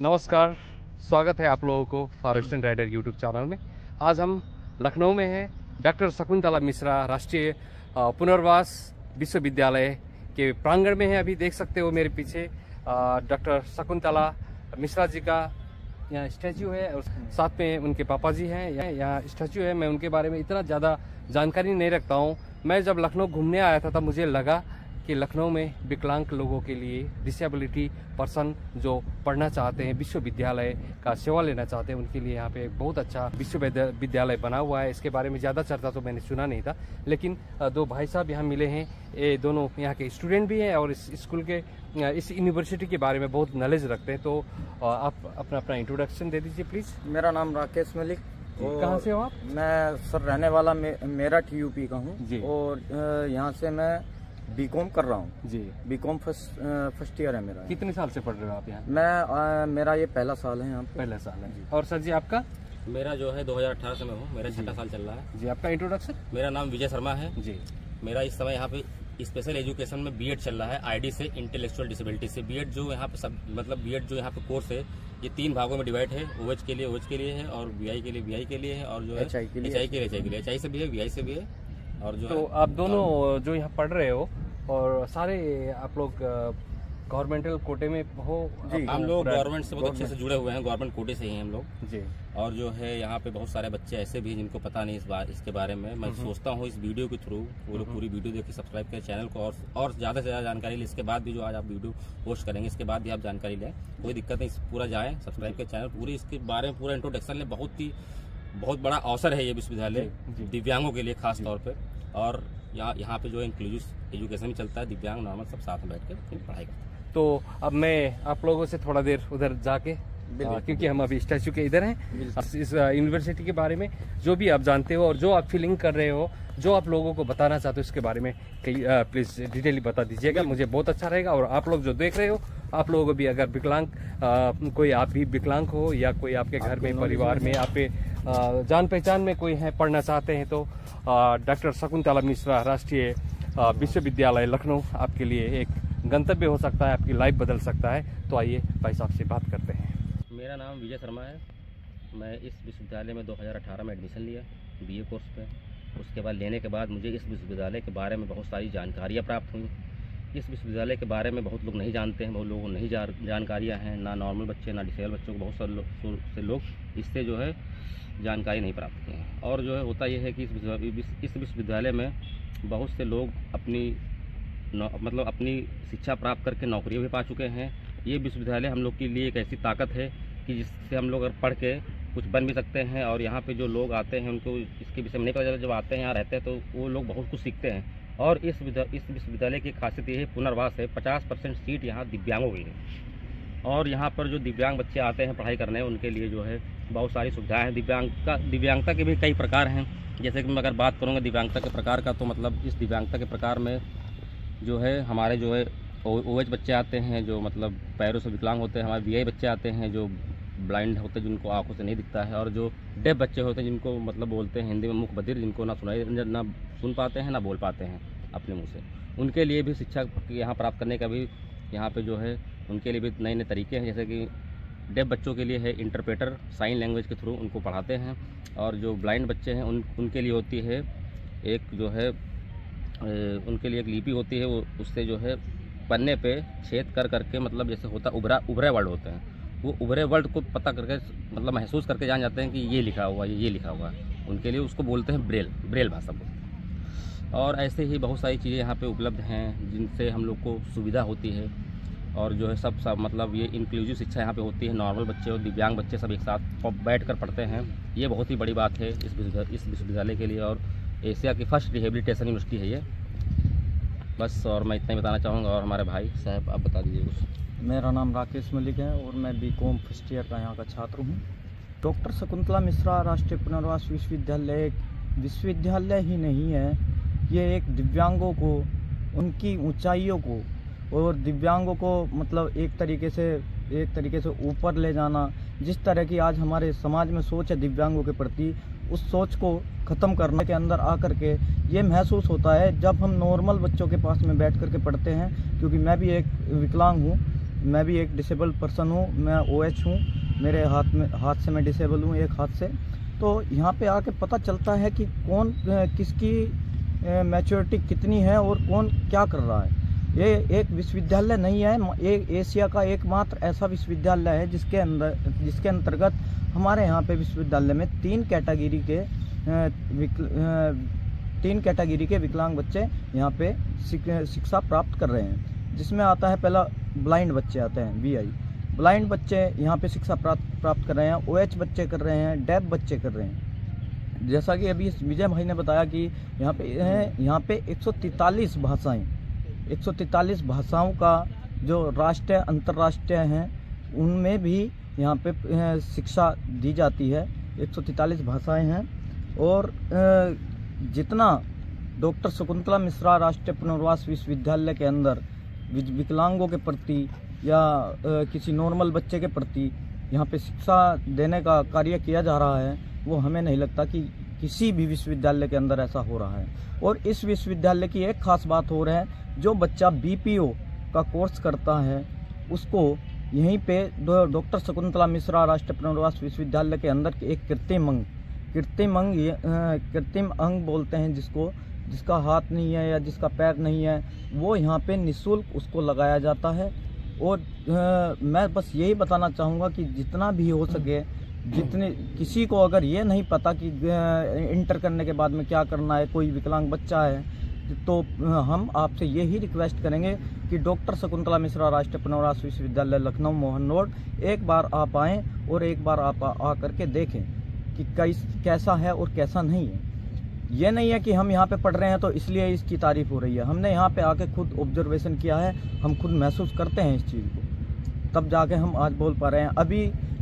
नमस्कार, स्वागत है आप लोगों को forest and rider YouTube channel में। आज हम लखनऊ में हैं, डॉक्टर शकुंतला मिश्रा राष्ट्रीय पुनर्वास विश्वविद्यालय के प्रांगण में है। अभी देख सकते हो मेरे पीछे डॉक्टर शकुंतला मिश्रा जी का यहाँ स्टैचू है और साथ में उनके पापा जी हैं। यहाँ स्टैचू है। मैं उनके बारे में इतना ज़्यादा जानकारी नहीं रखता हूँ। मैं जब लखनऊ घूमने आया था तब मुझे लगा कि लखनऊ में विकलांग लोगों के लिए डिसेबिलिटी पर्सन जो पढ़ना चाहते हैं, विश्वविद्यालय का सेवा लेना चाहते हैं, उनके लिए यहाँ पे एक बहुत अच्छा विश्वविद्यालय बना हुआ है। इसके बारे में ज़्यादा चर्चा तो मैंने सुना नहीं था, लेकिन दो भाई साहब यहाँ मिले हैं। ये दोनों यहाँ के स्टूडेंट भी हैं और इस स्कूल के इस यूनिवर्सिटी के बारे में बहुत नॉलेज रखते हैं। तो आप अपना इंट्रोडक्शन दे दीजिए प्लीज़। मेरा नाम राकेश मलिक। कहाँ से हो आप? मैं सर रहने वाला मेरठ यूपी का हूँ और यहाँ से मैं बीकॉम कर रहा हूँ जी। बीकॉम फर्स्ट ईयर है मेरा। कितने साल से पढ़ रहे हो आप यहाँ? मैं मेरा ये पहला साल है यहाँ पे। पहला साल है जी। और सर जी आपका? मेरा जो है 2018 से मैं हूँ, मेरा 6 साल चल रहा है जी। आपका इंट्रोडक्शन? मेरा नाम विजय शर्मा है जी। मेरा इस समय यहाँ पे स्पेशल एजुकेशन में बीएड चल रहा है, आईडी से इंटेलेक्चुअल डिसेबिलिटी से। बीएड जो यहाँ पे सब मतलब बीएड जो यहाँ पे कोर्स है ये 3 भागों में डिवाइड है। ओएच के लिए ओएच के लिए है और बीआई के लिए बीआई के लिए है और जो है एचआई के लिए एचआई से भी है, बीआई से भी है। और जो तो आप दोनों जो यहाँ पढ़ रहे हो और सारे आप लोग गवर्नमेंटल कोटे में हो? हम लोग गवर्नमेंट से बहुत अच्छे से जुड़े हुए हैं, गवर्नमेंट कोटे से ही हम लोग जी। और जो है यहाँ पे बहुत सारे बच्चे ऐसे भी हैं जिनको पता नहीं इसके बारे में। मैं सोचता हूँ इस वीडियो के थ्रू वो लोग पूरी वीडियो देख के सब्सक्राइब करें चैनल को और ज़्यादा से ज़्यादा जानकारी लें। इसके बाद भी जो आज आप वीडियो पोस्ट करेंगे इसके बाद भी आप जानकारी लें, कोई दिक्कत नहीं, पूरा जाएँ सब्सक्राइब करें चैनल, पूरी इसके बारे में पूरा इंट्रोडक्शन लें। बहुत बड़ा अवसर है ये विश्वविद्यालय दिव्यांगों के लिए खास तौर पर। और यहाँ पे जो इंक्लूसिव एजुकेशन भी चलता है, दिव्यांग नॉर्मल सब साथ में बैठ के पढ़ाई करते हैं। तो अब मैं आप लोगों से थोड़ा देर उधर जाके क्योंकि हम अभी स्टैचू के इधर हैं, इस यूनिवर्सिटी के बारे में जो भी आप जानते हो और जो आप फीलिंग कर रहे हो, जो आप लोगों को बताना चाहते हो इसके बारे में प्लीज डिटेली बता दीजिएगा, मुझे बहुत अच्छा रहेगा। और आप लोग जो देख रहे हो, आप लोगों को भी अगर विकलांग कोई आप भी विकलांग हो या कोई आपके घर में परिवार में आप जान पहचान में कोई है पढ़ना चाहते हैं तो डॉक्टर शकुंतला मिश्रा राष्ट्रीय विश्वविद्यालय लखनऊ आपके लिए एक गंतव्य हो सकता है, आपकी लाइफ बदल सकता है। तो आइए भाई साहब से बात करते हैं। मेरा नाम विजय शर्मा है। मैं इस विश्वविद्यालय में 2018 में एडमिशन लिया बीए कोर्स पे। उसके बाद लेने के बाद मुझे इस विश्वविद्यालय के बारे में बहुत सारी जानकारियाँ प्राप्त हुई। इस विश्वविद्यालय के बारे में बहुत लोग नहीं जानते हैं, बहुत लोगों को नहीं जानकारियाँ हैं, ना नॉर्मल बच्चे ना डिसेबल बच्चों को बहुत सारे लोग इससे जो है जानकारी नहीं प्राप्त की हैं। और जो है होता यह है कि इस विश्वविद्यालय में बहुत से लोग अपनी शिक्षा प्राप्त करके नौकरियाँ भी पा चुके हैं। ये विश्वविद्यालय हम लोग के लिए एक ऐसी ताकत है कि जिससे हम लोग अगर पढ़ के कुछ बन भी सकते हैं। और यहाँ पे जो लोग आते हैं उनको इसके विषय में नहीं पता चलता, जब आते हैं यहाँ रहते हैं तो वो लोग बहुत कुछ सीखते हैं। और इस विश्वविद्यालय की खासियत ये है पुनर्वास है। 50% सीट यहाँ दिव्यांगों की है और यहाँ पर जो दिव्यांग बच्चे आते हैं पढ़ाई करने उनके लिए जो है बहुत सारी सुविधाएँ हैं। दिव्यांगता के भी कई प्रकार हैं। जैसे कि मैं अगर बात करूँगा दिव्यांगता के प्रकार का, तो मतलब इस दिव्यांगता के प्रकार में जो है हमारे जो है ओएच बच्चे आते हैं जो मतलब पैरों से विकलांग होते हैं, हमारे बीआई बच्चे आते हैं जो ब्लाइंड होते हैं जिनको आंखों से नहीं दिखता है, और जो डेफ बच्चे होते हैं जिनको मतलब बोलते हैं हिंदी में मुख बधिर, जिनको ना सुन पाते हैं ना बोल पाते हैं अपने मुँह से। उनके लिए भी शिक्षा यहाँ प्राप्त करने का भी यहाँ पे जो है उनके लिए भी नए नए तरीके हैं। जैसे कि डेफ बच्चों के लिए है इंटरप्रेटर, साइन लैंग्वेज के थ्रू उनको पढ़ाते हैं। और जो ब्लाइंड बच्चे हैं उनके लिए होती है एक जो है उनके लिए एक लिपि होती है, वो उससे जो है पन्ने पे छेद कर करके मतलब जैसे होता उभरे वर्ड होते हैं, वो उभरे वर्ड को पता करके मतलब महसूस करके जान जाते हैं कि ये लिखा हुआ ये लिखा हुआ है। उनके लिए उसको बोलते हैं ब्रेल भाषा बोलते हैं। और ऐसे ही बहुत सारी चीज़ें यहाँ पे उपलब्ध हैं जिनसे हम लोग को सुविधा होती है। और जो है सब मतलब ये इंक्लूसिव शिक्षा यहाँ पे होती है। नॉर्मल बच्चे और दिव्यांग बच्चे सब एक साथ बैठ कर पढ़ते हैं। ये बहुत ही बड़ी बात है इस विश्वविद्यालय के लिए। और एशिया की फर्स्ट रिहेबिलिटेशन यूनिवर्सिटी है ये। बस और मैं इतना ही बताना चाहूँगा। और हमारे भाई साहब आप बता दीजिए कुछ। मेरा नाम राकेश मलिक है और मैं बीकॉम फर्स्ट ईयर का यहाँ का छात्र हूँ। डॉक्टर शकुंतला मिश्रा राष्ट्रीय पुनर्वास विश्वविद्यालय एक विश्वविद्यालय ही नहीं है, ये एक दिव्यांगों को उनकी ऊंचाइयों को और दिव्यांगों को मतलब एक तरीके से ऊपर ले जाना। जिस तरह की आज हमारे समाज में सोच है दिव्यांगों के प्रति, उस सोच को ख़त्म करने के अंदर आकर के ये महसूस होता है जब हम नॉर्मल बच्चों के पास में बैठ कर के पढ़ते हैं। क्योंकि मैं भी एक विकलांग हूँ मैं भी एक डिसेबल्ड पर्सन हूँ, मैं OH हूँ, मेरे हाथ से मैं डिसेबल हूँ, एक हाथ से। तो यहाँ पे आके पता चलता है कि कौन किसकी मैच्योरिटी कितनी है और कौन क्या कर रहा है। ये एक विश्वविद्यालय नहीं है, ये एशिया का एकमात्र ऐसा विश्वविद्यालय है जिसके अंतर्गत हमारे यहाँ पे विश्वविद्यालय में 3 कैटेगरी के विकलांग बच्चे यहाँ पे शिक्षा प्राप्त कर रहे हैं। जिसमें आता है पहला ब्लाइंड बच्चे आते हैं, VI ब्लाइंड बच्चे यहाँ पे शिक्षा प्राप्त कर रहे हैं, OH बच्चे कर रहे हैं, डेफ बच्चे कर रहे हैं। जैसा कि अभी विजय भाई ने बताया कि यहाँ पे 143 भाषाओं का जो राष्ट्रीय अंतर्राष्ट्रीय हैं उनमें भी यहाँ पे शिक्षा दी जाती है। 143 भाषाएं हैं। और जितना डॉक्टर शकुंतला मिश्रा राष्ट्रीय पुनर्वास विश्वविद्यालय के अंदर विकलांगों के प्रति या किसी नॉर्मल बच्चे के प्रति यहाँ पे शिक्षा देने का कार्य किया जा रहा है, वो हमें नहीं लगता कि किसी भी विश्वविद्यालय के अंदर ऐसा हो रहा है। और इस विश्वविद्यालय की एक खास बात हो रहा है, जो बच्चा BPO का कोर्स करता है उसको यहीं पे डॉक्टर शकुंतला मिश्रा राष्ट्रीय पुनर्वास विश्वविद्यालय के अंदर एक कृत्रिम अंग बोलते हैं जिसका हाथ नहीं है या जिसका पैर नहीं है, वो यहाँ पे निःशुल्क उसको लगाया जाता है। और मैं बस यही बताना चाहूँगा कि जितना भी हो सके, किसी को अगर ये नहीं पता कि इंटर करने के बाद में क्या करना है, कोई विकलांग बच्चा है, तो हम आपसे यही रिक्वेस्ट करेंगे कि डॉक्टर शकुंतला मिश्रा राष्ट्रीय पुनर्वास विश्वविद्यालय लखनऊ मोहन रोड एक बार आप आएँ और एक बार आप आ करके देखें कि कैसा है और कैसा नहीं है। ये नहीं है कि हम यहाँ पे पढ़ रहे हैं तो इसलिए इसकी तारीफ हो रही है। हमने यहाँ पे आके खुद ऑब्जर्वेशन किया है, हम खुद महसूस करते हैं इस चीज़ को, तब जाके हम आज बोल पा रहे हैं। अभी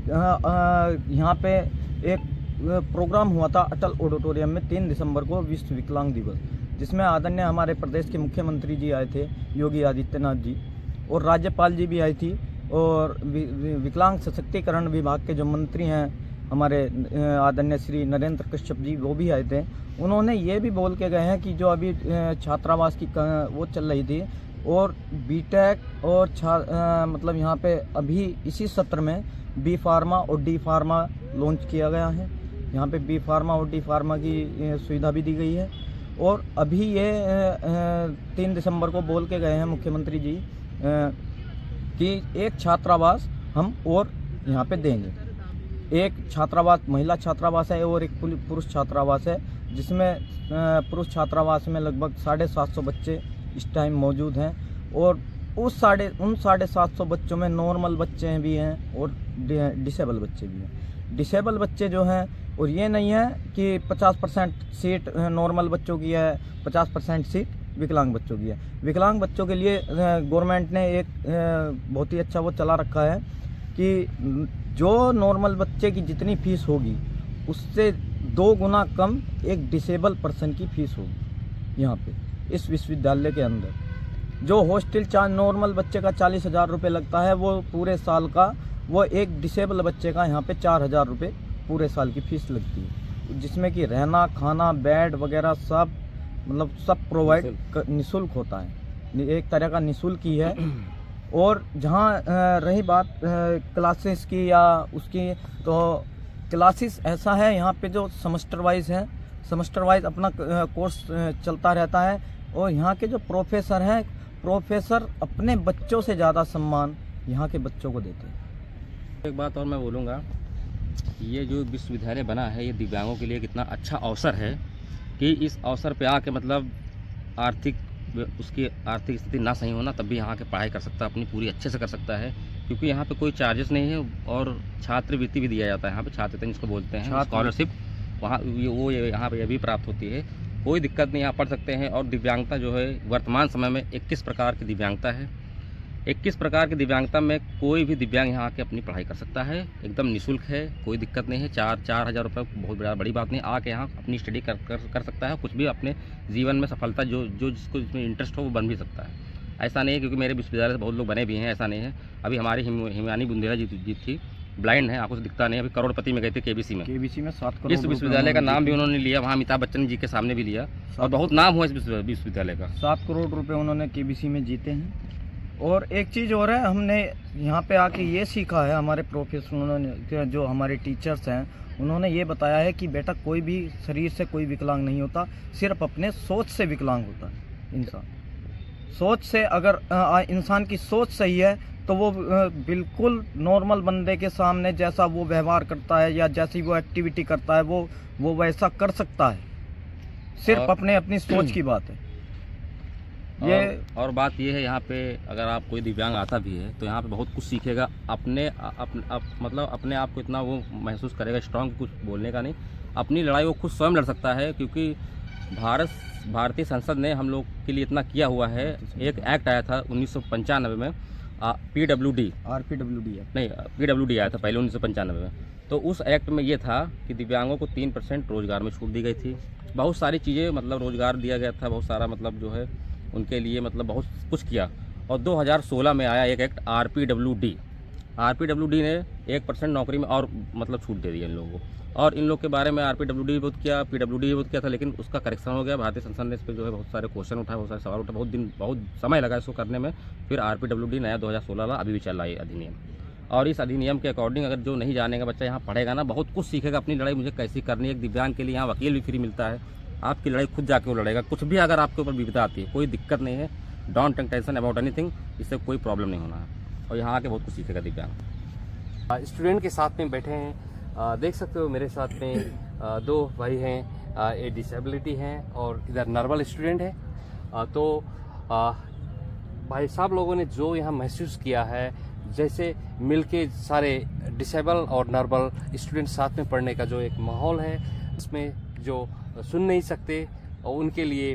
यहाँ पे एक प्रोग्राम हुआ था अटल ऑडिटोरियम में 3 दिसंबर को, विश्व विकलांग दिवस, जिसमें आदरणीय हमारे प्रदेश के मुख्यमंत्री जी आए थे, योगी आदित्यनाथ जी, और राज्यपाल जी भी आई थी, और विकलांग सशक्तिकरण विभाग के जो मंत्री हैं हमारे आदरणीय श्री नरेंद्र कश्यप जी, वो भी आए थे। उन्होंने ये भी बोल के गए हैं कि जो अभी छात्रावास की वो चल रही थी और BTech और मतलब यहाँ पे अभी इसी सत्र में B फार्मा और D फार्मा लॉन्च किया गया है। यहाँ पे B फार्मा और D फार्मा की सुविधा भी दी गई है। और अभी ये 3 दिसंबर को बोल के गए हैं मुख्यमंत्री जी कि एक छात्रावास हम और यहाँ पे देंगे। एक छात्रावास महिला छात्रावास है और एक पुरुष छात्रावास है, जिसमें पुरुष छात्रावास में लगभग 750 बच्चे इस टाइम मौजूद हैं। और उन 750 बच्चों में नॉर्मल बच्चे भी हैं और डिसेबल बच्चे भी हैं। डिसेबल बच्चे जो हैं, और ये नहीं है कि 50% सीट नॉर्मल बच्चों की है, 50% सीट विकलांग बच्चों की है। विकलांग बच्चों के लिए गवर्नमेंट ने एक बहुत ही अच्छा वो चला रखा है कि जो नॉर्मल बच्चे की जितनी फीस होगी उससे 2 गुना कम एक डिसेबल पर्सन की फीस होगी। यहाँ पे इस विश्वविद्यालय के अंदर जो हॉस्टल चार्ज नॉर्मल बच्चे का 40,000 रुपये लगता है, वो पूरे साल का, वो एक डिसेबल बच्चे का यहाँ पे 4,000 रुपये पूरे साल की फीस लगती है, जिसमें कि रहना, खाना, बेड वगैरह सब मतलब सब प्रोवाइड निःशुल्क होता है, एक तरह का निःशुल्क ही है। और जहाँ रही बात क्लासेस की या उसकी, तो क्लासेस ऐसा है यहाँ पे जो सेमेस्टर वाइज है, सेमेस्टर वाइज अपना कोर्स चलता रहता है। और यहाँ के जो प्रोफेसर हैं, प्रोफेसर अपने बच्चों से ज़्यादा सम्मान यहाँ के बच्चों को देते हैं। एक बात और मैं बोलूँगा, ये जो विश्वविद्यालय बना है ये दिव्यांगों के लिए कितना अच्छा अवसर है कि इस अवसर पे आके मतलब उसकी आर्थिक स्थिति ना सही होना तब भी यहाँ के पढ़ाई कर सकता है, अपनी पूरी अच्छे से कर सकता है, क्योंकि यहाँ पे कोई चार्जेस नहीं है। और छात्रवृत्ति भी दिया जाता है यहाँ पे, छात्रवृत्ति जिसको बोलते हैं, स्कॉलरशिप, वहाँ वो यहाँ पे भी प्राप्त होती है। कोई दिक्कत नहीं, यहाँ पढ़ सकते हैं। और दिव्यांगता जो है वर्तमान समय में 21 प्रकार की दिव्यांगता है। 21 प्रकार की दिव्यांगता में कोई भी दिव्यांग यहाँ आके अपनी पढ़ाई कर सकता है, एकदम निःशुल्क है, कोई दिक्कत नहीं है। 4,000 रुपये बहुत बड़ी बात नहीं, आके यहाँ अपनी स्टडी कर सकता है, कुछ भी अपने जीवन में सफलता जो जिसको जिसमें इंटरेस्ट हो वो बन भी सकता है। ऐसा नहीं है, क्योंकि मेरे विश्वविद्यालय से बहुत लोग बने भी हैं, ऐसा नहीं है। अभी हमारी हिमानी बुंदेला जी थी, ब्लाइंड है, आंखों से दिखता नहीं, अभी करोड़पति में गए थे KBC में 7 करोड़। इस विश्वविद्यालय का नाम भी उन्होंने लिया, वहाँ अमिताभ बच्चन जी के सामने भी लिया, और बहुत नाम हुआ इस विश्वविद्यालय का। 7 करोड़ रुपए उन्होंने KBC में जीते हैं। और एक चीज़ और है, हमने यहाँ पे आके ये सीखा है, हमारे प्रोफेसरों ने, जो हमारे टीचर्स हैं, उन्होंने ये बताया है कि बेटा कोई भी शरीर से कोई विकलांग नहीं होता, सिर्फ अपने सोच से विकलांग होता है इंसान। सोच से अगर इंसान की सोच सही है तो वो बिल्कुल नॉर्मल बंदे के सामने जैसा वो व्यवहार करता है या जैसी वो एक्टिविटी करता है वो वैसा कर सकता है। सिर्फ अपनी सोच की बात है ये। और बात ये है, यहाँ पे अगर आप कोई दिव्यांग आता भी है तो यहाँ पे बहुत कुछ सीखेगा, मतलब अपने आप को इतना वो महसूस करेगा स्ट्रांग, कुछ बोलने का नहीं, अपनी लड़ाई वो खुद स्वयं लड़ सकता है। क्योंकि भारतीय संसद ने हम लोग के लिए इतना किया हुआ है। एक एक्ट आया था 1995 में, PWD आया था पहले 1995 में। तो उस एक्ट में ये था कि दिव्यांगों को 3% रोजगार में छूट दी गई थी। बहुत सारी चीज़ें, मतलब रोजगार दिया गया था, बहुत सारा मतलब जो है उनके लिए मतलब बहुत कुछ किया। और 2016 में आया एक एक्ट RPWD ने 1% नौकरी में और मतलब छूट दे दी इन लोगों को। और इन लोग के बारे में RPWD भी बहुत किया, PWD भी बहुत किया था, लेकिन उसका करेक्शन हो गया। भारतीय संसद ने इस पर जो है बहुत सारे क्वेश्चन उठाए, बहुत सारे सवाल उठाए, बहुत समय लगा इसको करने में। फिर RPWD नया 2016 ला, अभी भी चल रहा है अधिनियम। और इस अधिनियम के अकॉर्डिंग अगर जो नहीं जानेगा बच्चा यहाँ पढ़ेगा ना, बहुत कुछ सीखेगा, अपनी लड़ाई मुझे कैसी करनी है। एक दिव्यांग के लिए यहाँ वकील भी फ्री मिलता है, आपकी लड़ाई खुद जाके वो लड़ेगा। कुछ भी अगर आपके ऊपर विपदा आती है, कोई दिक्कत नहीं है, don't take tension about anything, इससे कोई प्रॉब्लम नहीं होना है। और यहाँ आके बहुत कुछ सीखेगा दिव्यांग। स्टूडेंट के साथ में बैठे हैं, देख सकते हो मेरे साथ में दो भाई हैं, ये डिसेबिलिटी हैं और इधर नॉर्मल स्टूडेंट है। तो भाई साहब लोगों ने जो यहाँ महसूस किया है, जैसे मिलके सारे डिसेबल और नॉर्मल स्टूडेंट साथ में पढ़ने का जो एक माहौल है, इसमें जो सुन नहीं सकते और उनके लिए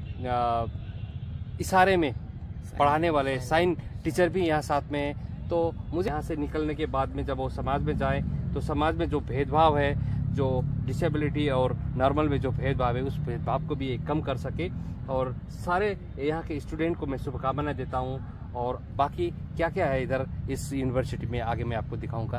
इशारे में पढ़ाने वाले साइन टीचर भी यहाँ साथ में है। तो मुझे यहाँ से निकलने के बाद में जब वो समाज में जाए तो समाज में जो भेदभाव है, जो डिसेबिलिटी और नॉर्मल में जो भेदभाव है, उस भेदभाव को भी एक कम कर सके। और सारे यहाँ के स्टूडेंट को मैं शुभकामनाएं देता हूँ। और बाकी क्या क्या है इधर इस यूनिवर्सिटी में आगे मैं आपको दिखाऊंगा,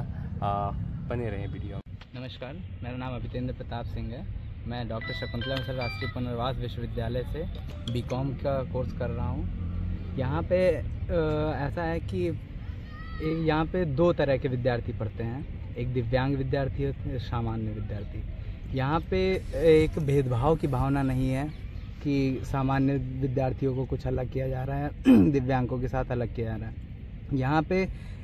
बने रहे वीडियो। नमस्कार, मेरा नाम अभितेंद्र प्रताप सिंह है। मैं डॉक्टर शकुंतला मिश्रा राष्ट्रीय पुनर्वास विश्वविद्यालय से BCom का कोर्स कर रहा हूँ। यहाँ पे ऐसा है कि यहाँ पे दो तरह के विद्यार्थी पढ़ते हैं, एक दिव्यांग विद्यार्थी और एक सामान्य विद्यार्थी। यहाँ पे एक भेदभाव की भावना नहीं है कि सामान्य विद्यार्थियों को कुछ अलग किया जा रहा है, दिव्यांगों के साथ अलग किया जा रहा है। यहाँ पे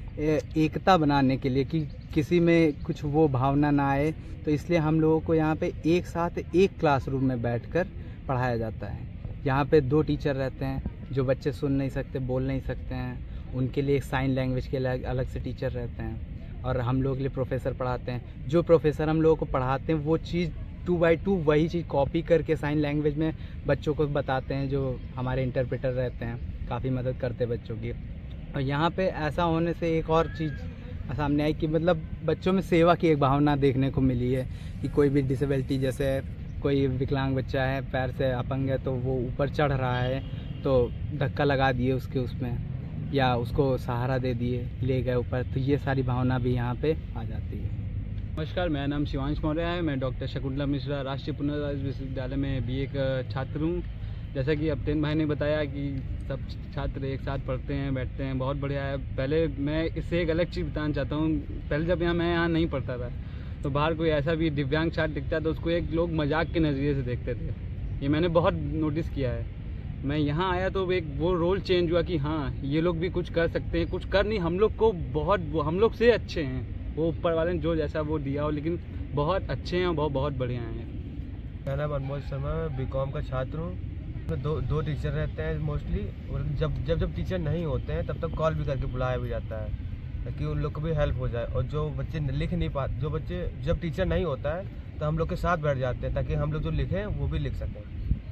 एकता बनाने के लिए कि किसी में कुछ वो भावना ना आए, तो इसलिए हम लोगों को यहाँ पे एक साथ एक क्लासरूम में बैठकर पढ़ाया जाता है। यहाँ पे 2 टीचर रहते हैं, जो बच्चे सुन नहीं सकते, बोल नहीं सकते हैं, उनके लिए एक साइन लैंग्वेज के अलग से टीचर रहते हैं। और हम लोग के लिए प्रोफेसर पढ़ाते हैं। जो प्रोफेसर हम लोगों को पढ़ाते हैं वो चीज़ 2x2 वही चीज़ कॉपी करके साइन लैंग्वेज में बच्चों को बताते हैं, जो हमारे इंटरप्रेटर रहते हैं, काफ़ी मदद करते हैं बच्चों की। और यहाँ पे ऐसा होने से एक और चीज़ सामने आई कि मतलब बच्चों में सेवा की एक भावना देखने को मिली है कि कोई भी डिसेबिलिटी, जैसे कोई विकलांग बच्चा है, पैर से अपंग है, तो वो ऊपर चढ़ रहा है तो धक्का लगा दिए उसमें, या उसको सहारा दे दिए, ले गए ऊपर, तो ये सारी भावना भी यहाँ पे आ जाती है। नमस्कार, मेरा नाम शिवांश मौर्य है। मैं डॉक्टर शकुंतला मिश्रा राष्ट्रीय पुनर्वास विश्वविद्यालय में BA का छात्र हूँ। जैसा कि अभितेंद्र भाई ने बताया कि सब छात्र एक साथ पढ़ते हैं, बैठते हैं, बहुत बढ़िया है। पहले मैं इससे एक अलग चीज़ बताना चाहता हूँ। पहले जब मैं यहाँ नहीं पढ़ता था तो बाहर कोई ऐसा भी दिव्यांग छात्र दिखता तो उसको एक लोग मजाक के नज़रिए से देखते थे। ये मैंने बहुत नोटिस किया है। मैं यहाँ आया तो एक वो रोल चेंज हुआ कि हाँ, ये लोग भी कुछ कर सकते हैं, कुछ कर नहीं, हम लोग को बहुत, हम लोग से अच्छे हैं, वो ऊपर वाले ने जो जैसा वो दिया हो, लेकिन बहुत अच्छे हैं, बहुत बढ़िया हैं। मेरा नाम अनमोल शर्मा, मैं BCom का छात्र हूँ। दो टीचर रहते हैं मोस्टली, और जब टीचर नहीं होते हैं तब तक कॉल भी करके बुलाया भी जाता है ताकि उन लोग को भी हेल्प हो जाए। और जो बच्चे लिख नहीं पाते, जो बच्चे जब टीचर नहीं होता है तो हम लोग के साथ बैठ जाते हैं ताकि हम लोग जो लिखें वो भी लिख सकें।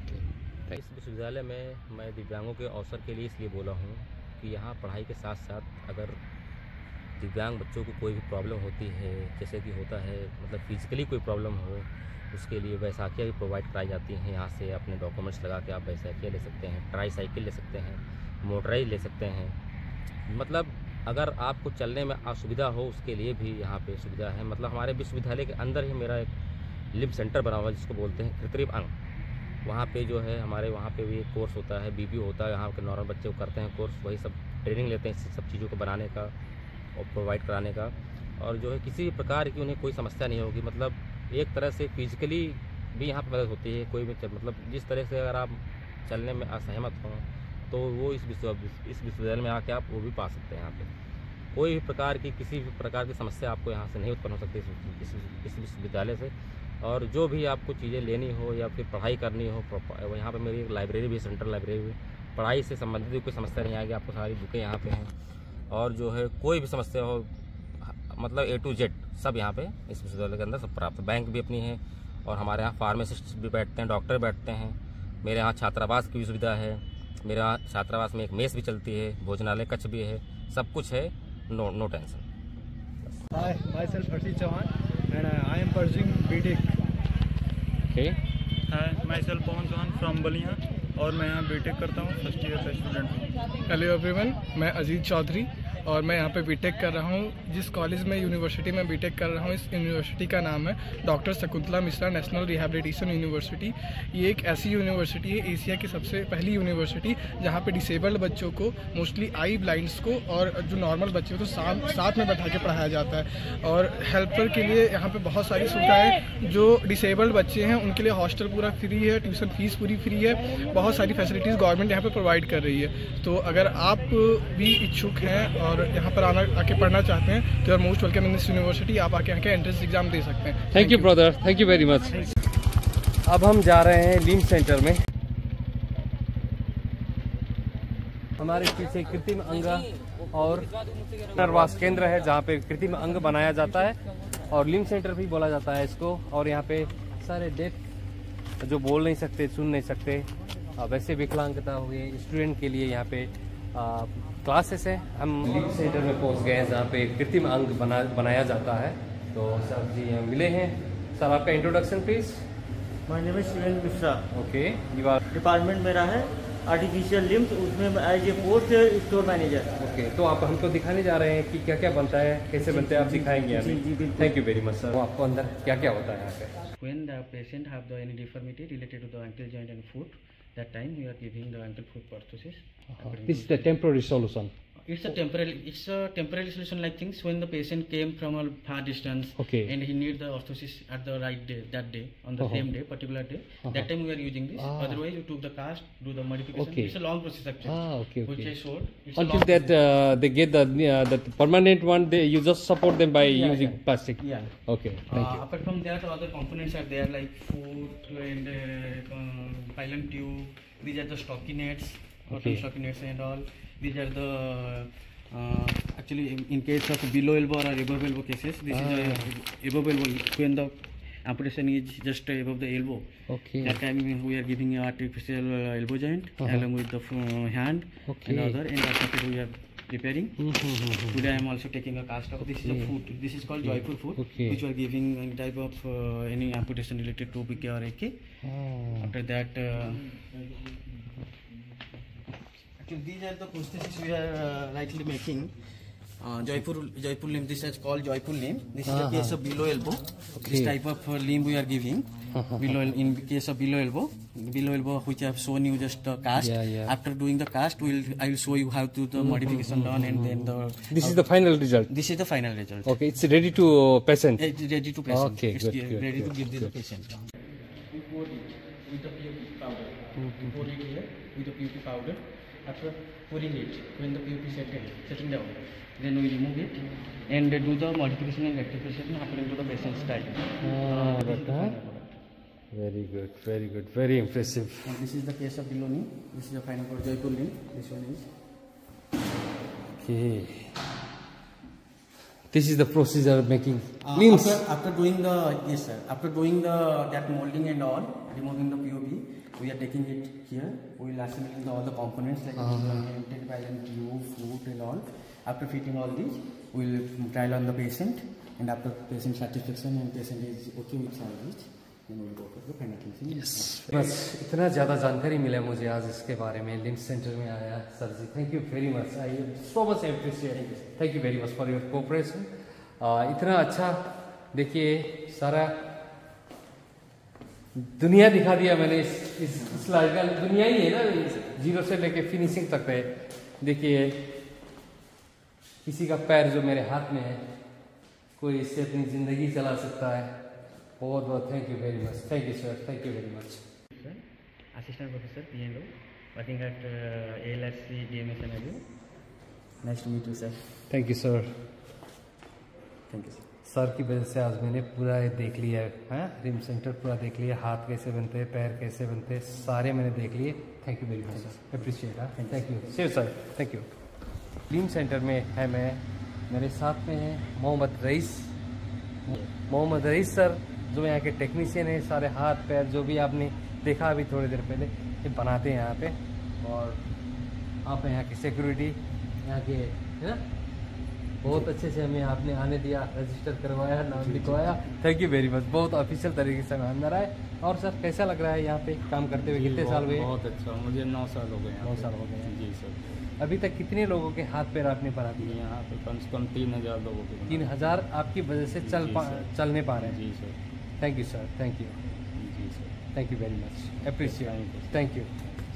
इस विश्वविद्यालय में मैं दिव्यांगों के अवसर के लिए इसलिए बोला हूँ कि यहाँ पढ़ाई के साथ साथ अगर दिव्यांग बच्चों को कोई भी प्रॉब्लम होती है, जैसे कि होता है मतलब फिजिकली कोई प्रॉब्लम हो, उसके लिए बैसाखियाँ भी प्रोवाइड कराई जाती हैं। यहाँ से अपने डॉक्यूमेंट्स लगा के आप बैसाखियाँ ले सकते हैं, ट्राईसाइकिल ले सकते हैं, मोटराइज ले सकते हैं। मतलब अगर आपको चलने में असुविधा हो उसके लिए भी यहाँ पे सुविधा है। मतलब हमारे विश्वविद्यालय के अंदर ही मेरा एक लिम्ब सेंटर बना हुआ है जिसको बोलते हैं कृत्रिम अंग। वहाँ पे जो है हमारे वहाँ पे भी एक कोर्स होता है, BPO होता है, यहाँ के नॉर्मल बच्चे करते हैं कोर्स, वही सब ट्रेनिंग लेते हैं सब चीज़ों को बनाने का और प्रोवाइड कराने का, और जो है किसी भी प्रकार की उन्हें कोई समस्या नहीं होगी। मतलब एक तरह से फिजिकली भी यहाँ पर मदद होती है। कोई भी मतलब जिस तरह से अगर आप चलने में असहमत हों तो वो इस विश्वविद्यालय में आके आप वो भी पा सकते हैं। यहाँ पे कोई भी प्रकार की किसी भी प्रकार की समस्या आपको यहाँ से नहीं उत्पन्न हो सकती इस विश्वविद्यालय से। और जो भी आपको चीज़ें लेनी हो या फिर पढ़ाई करनी हो, यहाँ पे मेरी एक लाइब्रेरी भी, सेंट्रल लाइब्रेरी भी, पढ़ाई से संबंधित कोई समस्या नहीं आएगी आपको। सारी बुकें यहाँ पे हैं, और जो है कोई भी समस्या हो मतलब A to Z सब यहाँ पे इस विश्वविद्यालय के अंदर सब प्राप्त। बैंक भी अपनी है, और हमारे यहाँ फार्मासिस्ट भी बैठते हैं, डॉक्टर बैठते हैं। मेरे यहाँ छात्रावास की भी सुविधा है। मेरे यहाँ छात्रावास में एक मेस भी चलती है, भोजनालय कक्ष भी है, सब कुछ है। No tension. Hi, myself Harshit Chauhan and I am pursuing BTech. Okay. Hi, myself Pawan Chauhan from Baliya और मैं यहाँ बीटेक करता हूँ, फर्स्ट ईयर का स्टूडेंट हूँ। हेलो एवरीवन, मैं अजीत चौधरी और मैं यहाँ पे बीटेक कर रहा हूँ। जिस कॉलेज में यूनिवर्सिटी में बीटेक कर रहा हूँ, इस यूनिवर्सिटी का नाम है doctor Shakuntala Mishra national rehabilitation university. ये एक ऐसी यूनिवर्सिटी है, एशिया की सबसे पहली यूनिवर्सिटी जहाँ पे डिसेबल्ड बच्चों को, मोस्टली आई ब्लाइंड्स को और जो नॉर्मल बच्चे को तो साथ में बैठा के पढ़ाया जाता है। और हेल्पर के लिए यहाँ पे बहुत सारी सुविधाएँ। जो डिसेबल्ड बच्चे हैं उनके लिए हॉस्टल पूरा फ्री है, ट्यूशन फीस पूरी फ्री है, बहुत सारी फैसिलिटीज़ गवर्नमेंट यहाँ पे प्रोवाइड कर रही है। तो अगर आप भी इच्छुक हैं और यहाँ पर आके पढ़ना चाहते हैं तो you are most welcome in this university. आप आके यहाँ के एंट्रेंस एग्जाम दे सकते हैं। Thank you brother, thank you very much. अब हम जा रहे हैं लिम्स सेंटर में। हमारे पीछे कृत्रिम अंग और पुनर्वास केंद्र है जहाँ पे कृत्रिम अंग बनाया जाता है, और लिम्स सेंटर भी बोला जाता है इसको। और यहाँ पे सारे डेफ जो बोल नहीं सकते, सुन नहीं सकते, वैसे विकलांगता हुए स्टूडेंट के लिए यहाँ पे क्लासेस है। हम लिम्स सेंटर में पहुँच गए हैं जहाँ पे कृत्रिम अंग बनाया जाता है। तो सर जी यहाँ मिले हैं। सर आपका introduction please. My name is Surendra Mishra. Okay, you are department मेरा है आर्टिफिशियल लिम्स, उसमें as a post store manager. Okay, तो आप हमको दिखाने जा रहे हैं कि क्या क्या बनता है, कैसे बनते हैं, आप दिखाएंगे अभी। जी बिल्कुल। Thank you very much sir. आपको अंदर क्या क्या होता है यहाँ पे? When the patient have the any deformity related to the ankle joint and foot, that time we are giving the ankle foot prosthesis. This is the temporary solution. It's a temporary solution like things when the patient came from a far distance, Okay. and he need the orthosis at the right day, that day, on the same day, particular day. That time we are using this. Otherwise, you took the cast, do the modification. Okay. It's a long process actually. Okay. Which I showed. It's a Until long that they get the permanent one, you just support them by using plastic. Yeah. Okay, thank you. Apart from that, other components are there like foot and pylon tube. These are the stocky nets, cotton stocky nets and all. These are the actually in case of below elbow or above elbow cases, this is a above elbow when the amputation is just above the elbow. Okay. That time we are giving a artificial elbow joint along with the hand and other, and after we are repairing. Today I am also taking a cast of. This is a foot. This is called Joypur foot, which we are giving any type of any amputation related to BK or AK. After that. These are the prostheses we are rightly making. Joypur limb. This is called Joypur limb. This is the case of below elbow. This type of limb we are giving. In case of below elbow, which I have shown you just cast. After doing the cast, I will show you how to the modification done, and then the. This is the final result. This is the final result. Okay, it's ready to patient. It's ready to patient. Okay, it's good. ready to give the patient. Before it with the PUP powder. Before it here with the PUP powder. After pouring it, when the PUP setting down, then we remove it and do the modification and rectification according to the patient's type. Very good, very good, very impressive. And this is the case of below knee. This is the final for Joypur limb. This one is. Okay. This is the procedure making limbs. After doing the after doing that molding and all, removing the PUP. We are taking it here. We will assemble all the components like pylon tube, foot and all. After fitting all these, we will trial on the patient, and after patient satisfaction and patient is okay with service, then we will go for the final finishing. Yes. बस इतना ज़्यादा जानकारी मिला मुझे आज इसके बारे में। लिम्स सेंटर में आया सर जी, thank you very much. I so much appreciate. Thank you very much for your cooperation. इतना अच्छा देखिए सारा दुनिया दिखा दिया मैंने इस स्लाइड का। दुनिया ही है ना, जीरो से लेके फिनिशिंग तक है। देखिए किसी का पैर जो मेरे हाथ में है, कोई इससे अपनी ज़िंदगी चला सकता है। बहुत बहुत thank you very much. Thank you sir, thank you very much. Assistant Professor PNO, working at ALRC DMS NLU. Nice to meet you, sir. Thank you sir. Thank you, sir. Sir की वजह से आज मैंने पूरा ये देख लिया है, रिम सेंटर पूरा देख लिया, हाथ कैसे बनते हैं, पैर कैसे बनते हैं, सारे मैंने देख लिए। Thank you very much sir, appreciate. Thank you Shiv sir, thank you. रिम सेंटर में है मेरे साथ में है मोहम्मद रईस सर, जो यहाँ के टेक्नीशियन है। सारे हाथ पैर जो भी आपने देखा अभी थोड़ी देर पहले, ये बनाते हैं यहाँ पे। और आप यहाँ की सिक्योरिटी, यहाँ के है ना, बहुत अच्छे से हमें आपने आने दिया, रजिस्टर करवाया, नाम लिखवाया। Thank you very much. बहुत ऑफिशियल तरीके से हमें अंदर आए। और सर कैसा लग रहा है यहाँ पे काम करते हुए? कितने साल हुए? बहुत अच्छा, मुझे 9 साल हो गए। 9 साल हो गए हैं जी सर। अभी तक कितने लोगों के हाथ पैर आपने बना दिए? यहाँ पे कम से कम 3000 लोगों के। 3000 आपकी वजह से चलने पा रहे हैं? जी sir. Thank you sir, thank you. जी sir, thank you very much, appreciate. Thank you.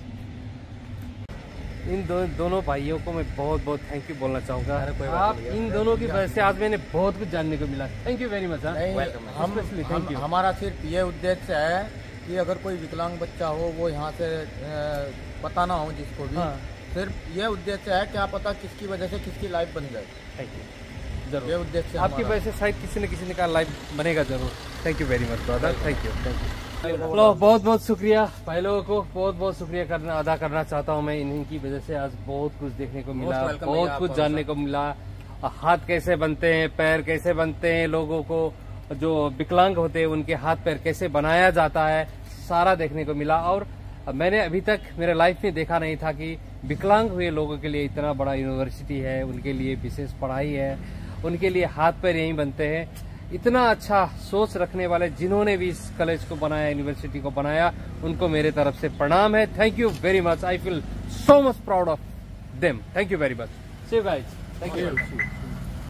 इन दोनों भाइयों को मैं बहुत बहुत थैंक यू बोलना चाहूँगा। आप इन दोनों की वजह से आज मैंने बहुत कुछ जानने को मिला। Thank you very much. हमारा सिर्फ ये उद्देश्य है कि अगर कोई विकलांग बच्चा हो, वो यहाँ से पता ना हो जिसको भी, सिर्फ ये उद्देश्य है, क्या पता किसकी वजह से किसकी लाइफ बन जाए। Thank you. जरूर, ये उद्देश्य आपकी वजह से शायद किसी न का लाइफ बनेगा जरूर। Thank you very much brother, thank you, thank you. Hello, बहुत बहुत शुक्रिया भाई लोगों को, बहुत बहुत शुक्रिया अदा करना चाहता हूँ मैं। इन्हीं की वजह से आज बहुत कुछ देखने को मिला, बहुत कुछ जानने को मिला। हाथ कैसे बनते हैं, पैर कैसे बनते हैं, लोगों को जो विकलांग होते हैं उनके हाथ पैर कैसे बनाया जाता है, सारा देखने को मिला। और मैंने अभी तक मेरे लाइफ में देखा नहीं था कि विकलांग हुए लोगों के लिए इतना बड़ा यूनिवर्सिटी है, उनके लिए विशेष पढ़ाई है, उनके लिए हाथ पैर यहीं बनते हैं। इतना अच्छा सोच रखने वाले जिन्होंने भी इस कॉलेज को बनाया, यूनिवर्सिटी को बनाया, उनको मेरे तरफ से प्रणाम है। Thank you very much. I feel so much proud of them. Thank you very much. See you guys, thank you.